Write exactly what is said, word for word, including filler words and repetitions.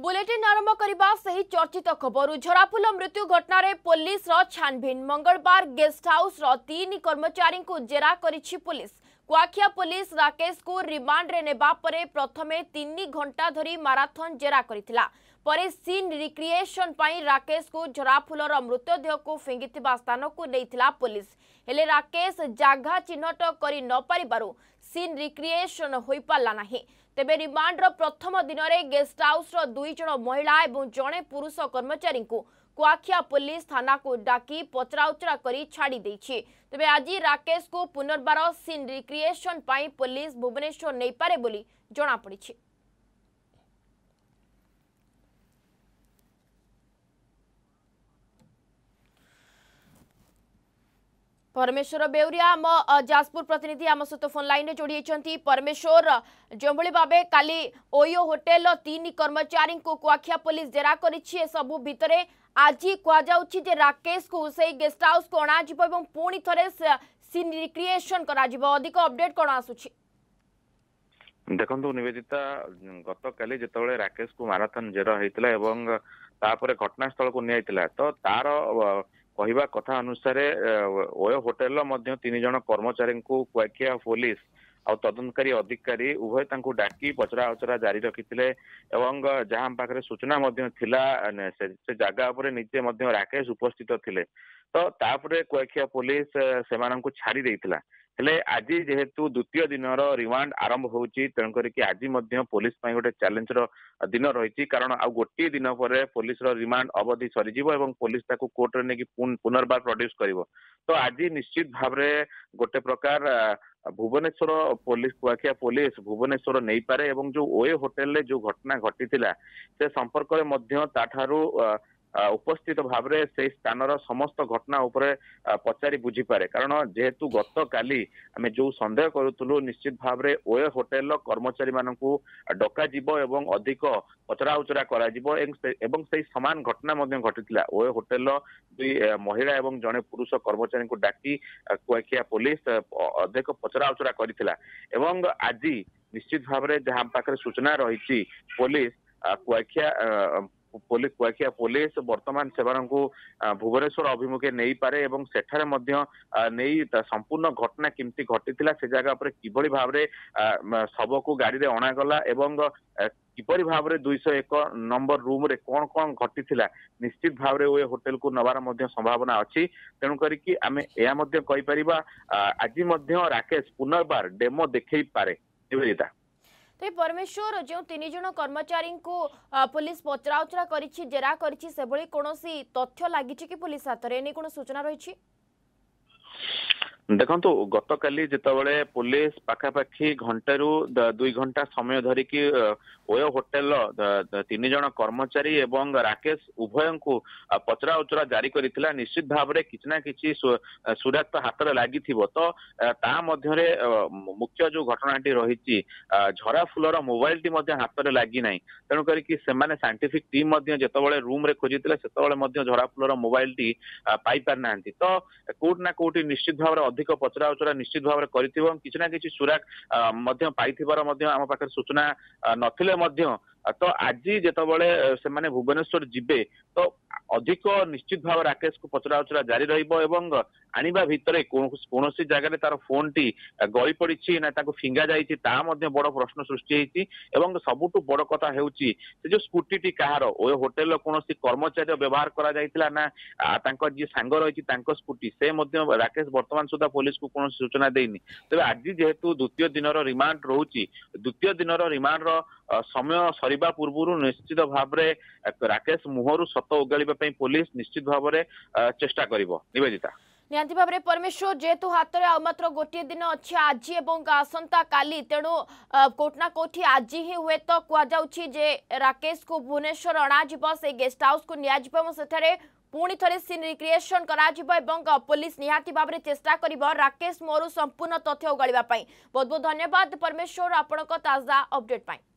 Bulletin आरंभ करने से चर्चित खबर झराफुल मृत्यु घटना पुलिस छानभिन मंगलवार गेस्ट हाउस तीन कर्मचारी को जेरा करिछि पुलिस। कुआखिया पुलिस राकेश को रिमांड रे नेबा परे प्रथमे तीन घंटा धरी माराथन जेरा करिथिला। परे सीन रिक्रिएशन पाई राकेश को झराफुलर मृतदेह को फिंगिथिबा स्थान को नैथिला पुलिस। हेले राकेश जागा चिन्हट करि न पारिबारु सीन रिक्रिएशन होई पाला नाही। तेबे रिमांडर प्रथम दिन में गेस्ट हाउस दुई जन महिला और जड़े पुरुष कर्मचारी को कुआखिया पुलिस थाना को डाकी पचराउचरा करी छाड़ी देछि। तेबे आज राकेश को पुनर्बार सीन रिक्रिएशन पाई पुलिस भुवनेश्वर नहीं पारे बोली जणा पड़िछि। परमेश्वर बेउरिया आम जाजपुर प्रतिनिधि आम सहित फोन लाइन में जोड़ी होती। परमेश्वर जो भाव काली ओयो होटेल तीन कर्मचारी को कुआखिया पुलिस जेरा करिछि सबु भितरे आज कहुछि जे राकेश को से गेस्ट हाउस को अणा जिवो एवं पुणी थरे सीन रिक्रिएशन करा जिवो। अधिक अपडेट कोन आसुछि? देखंतु निवेदिता गत काली जेतबेले राकेश को माराथन जेरा हेतिला एवं तापरे घटनास्थल को नियाइतिला तो तार कहवा कथा अनुसार ओयो होटेल मध्य तीन जन कर्मचारी को कुआखिया पुलिस आ तदंतकारी अधिकारी उभय तांको डाकी पचरा उचरा जारी रखिथिले एवं जहां पाखरे सूचना मध्य थिला से, से जगह पर निजे मध्य राकेश उपस्थित थिले तो तापरे कुआखिया पुलिस सेमानंकु छाड़ी देइथिला। हेले आज जेहेतु द्वितीय दिन रिमांड आरंभ होउची तेणु करिकि आज मध्य पुलिस पई गोटे चैलेंज रो दिन रही कारण आ गोटे दिन पर पुलिस रो रिमांड अवधि सरीजिवो एवं पुलिस ताको कोर्ट रे नेकी पुनर्बार प्रोड्यूस करिवो। तो आज निश्चित भाव रे गोटे प्रकार भुवनेश्वर पुलिस कुआखिया पुलिस भुवनेश्वर नहीं पारे एवं जो ओए होटेल रे जो घटना घटी थिला से संपर्क रे मध्य ताठारू उपस्थित भाव से स्थान समस्त घटना उपरे पचारि बुझी पारे कारण जेहेतु गत काली आमे जो संदेह करूथुलु निश्चित भाव रे ओए होटेल कर्मचारी मानकु डका जिवो एवं अधिक पचरा उचरा करा जिवो एवं से समान घटना मध्य घटिथिला। ओए होटेल दुई महिला एवं जड़े पुरुष कर्मचारी को डाकी कुआखिया पुलिस अधिक पचरा उचरा करिथिला एवं आज निश्चित भाव रे जहां पाखरे सूचना रही police Kuakhia police Kuakhia police वर्तमान सेवान को भुवनेश्वर अभिमुखे नहीं पारे एवं सेठारे मध्य नहीं संपूर्ण घटना किमती घटी से जगह पर किभली भाव रे शव को गाड़ी रे अणागला एवं किपरि भाव रे दुई सौ एक नंबर रूम रे कौन कौन घटी थिला निश्चित भाव रे ओए होटेल को नवार मध्य संभावना अच्छी तेणु करिकि आमे एया मध्य कहि परिबा आज मध्य राकेश पुनर्बार डेमो देखै पारे। निवेदिता तो परमेश्वर जो तीन जन कर्मचारी को पुलिस पचराउचरा करिछि जेरा करिछि सेभली कोनोसी तथ्य लागिछि कि पुलिस हाथ रे नै कोनो सूचना रहिछि? देखंतु गत काली जेतबेले पुलिस पाखापाखी घंटे रु दुई घंटा समय धरिकी ओयो होटेल तीन जन कर्मचारी एवं राकेश उभय को पचरा उचरा जारी करिथिला निश्चित भाव रे किछि ना किछि सुरक्षा हाथ रे लागि थिबो तो ता मध्य रे मुख्य जो घटनाटी रहिछि झरा फुलर मोबाइल टी मध्य हाथ रे लागि नै तेणु करी कि सेमाने साइंटिफिक टीम मध्य जेतबेले रूम रे खोजिथिले सेतबेले मध्य झरा फुलर मोबाइल टी पाई पार नांती तो कोट ना कोटी निश्चित भाव रे अधिक पचरा उचरा निश्चित भाव रे करिथिबो किछि ना किछि सुरक्षा मध्य पाइथिबार मध्य आम पाखरे सूचना नथिले मध्य तो आज जेतबेले से माने भुवनेश्वर जिबे तो अधिक निश्चित भाव राकेश को पचरा उचरा जारी रहिबो एवं आनिबा भितरे कोनोसी जगह तार फोन टी गଳି पड़िछि ना ताको फिंगा जाइछि ता मध्य बड़ प्रश्न सृष्टि हेछि एवं सबुटु बड़ कथा हेउछि से जो स्कूटी टी कहार ओ होटेल कोनोसी कर्मचारी व्यवहार करा जाइतिला ना तांको जे सांग रहिछि तांको स्कूटी से मध्य राकेश वर्तमान सुधा पुलिस को कोनोसी सूचना देइनि। तबे आज जेहेतु द्वितीय दिनर रिमांड रहुछि द्वितीय दिनर रिमांड रो समय सरीबा पूर्व निश्चित भाव रे राकेश मुहरु सत उगालिबा पई पुलिस निश्चित भाव रे चेष्टा करिवो। निवेदिता निहांती भाव में परमेश्वर जेहेतु हाथ में आमात्र गोटे दिन अच्छे आज एवं आसंता काली तेणु कोटना कोठी आज ही हुए तो कहुछि जे राकेश को भुवनेश्वर अणाजिब से गेस्ट हाउस को नियाजिब सेठारे पुणी थरे सीन रिक्रिएशन कराजिब एवं पुलिस निहांती भाव में चेष्टा करिब राकेश मोरू संपूर्ण तथ्य उगाड़िबा पई। बहुत बहुत धन्यवाद परमेश्वर आपनक ताजा अपडेट पाई।